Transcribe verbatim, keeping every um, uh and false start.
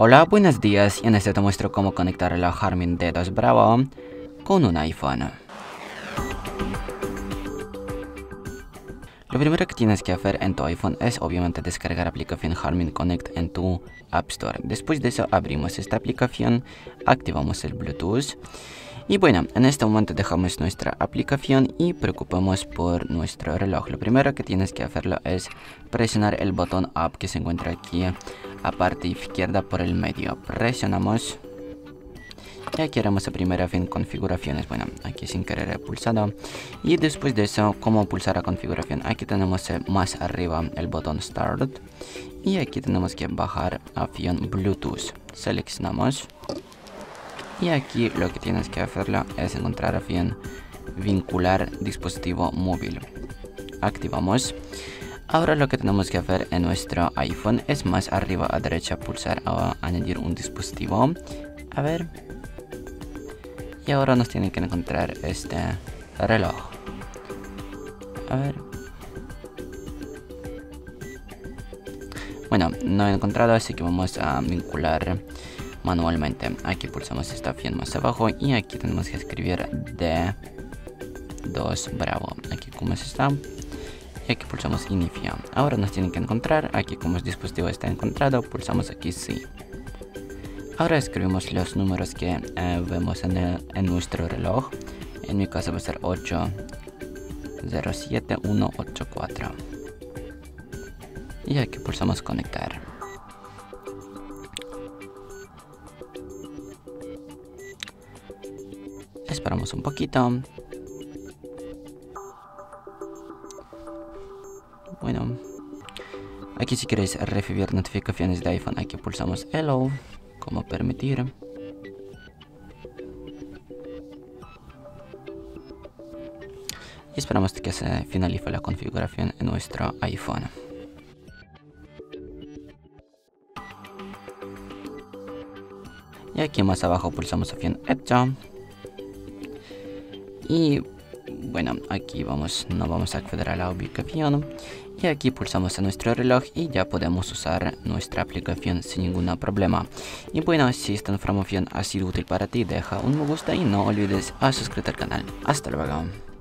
Hola, buenos días. Y en este te muestro cómo conectar la Garmin D dos Bravo con un iPhone. Lo primero que tienes que hacer en tu iPhone es obviamente descargar la aplicación Garmin Connect en tu App Store. Después de eso abrimos esta aplicación, activamos el Bluetooth. Y bueno, en este momento dejamos nuestra aplicación y preocupamos por nuestro reloj. Lo primero que tienes que hacerlo es presionar el botón Up que se encuentra aquí a parte izquierda por el medio. Presionamos. Y aquí haremos la primera fin configuraciones. Bueno, aquí sin querer he pulsado. Y después de eso, ¿cómo pulsar la configuración? Aquí tenemos más arriba el botón Start. Y aquí tenemos que bajar opción Bluetooth. Seleccionamos. Y aquí lo que tienes que hacerlo es encontrar opción vincular dispositivo móvil. Activamos. Ahora lo que tenemos que hacer en nuestro iPhone es más arriba a derecha pulsar a añadir un dispositivo. A ver. Y ahora nos tiene que encontrar este reloj. A ver. Bueno, no he encontrado, así que vamos a vincular manualmente. Aquí pulsamos esta opción más abajo y aquí tenemos que escribir D dos Bravo. Aquí como está. Y aquí pulsamos inicia. Ahora nos tienen que encontrar. Aquí como el dispositivo está encontrado, pulsamos aquí sí. Ahora escribimos los números que eh, vemos en, el, en nuestro reloj. En mi caso va a ser ocho cero siete uno ocho cuatro. Y aquí pulsamos conectar. Esperamos un poquito. Bueno, aquí si queréis recibir notificaciones de iPhone, aquí pulsamos Hello, como permitir. Y esperamos que se finalice la configuración en nuestro iPhone. Y aquí más abajo pulsamos opción Hecho. Y bueno, aquí vamos, no vamos a acceder a la ubicación. Y aquí pulsamos en nuestro reloj y ya podemos usar nuestra aplicación sin ningún problema. Y bueno, si esta información ha sido útil para ti, deja un me gusta y no olvides a suscribirte al canal. Hasta luego.